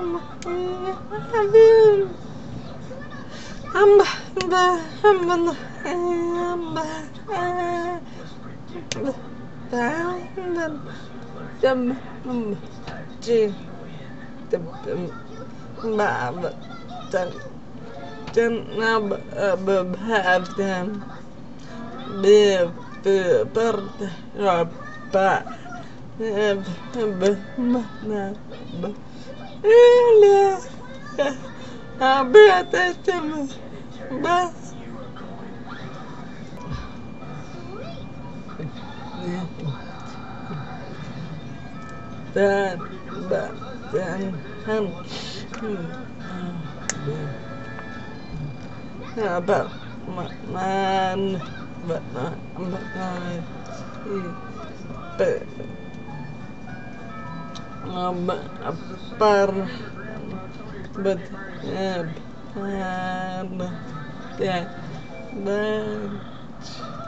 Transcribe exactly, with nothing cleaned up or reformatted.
That, but then, um, about man, but not, but not, but, um, par, but, yeah, yeah, but.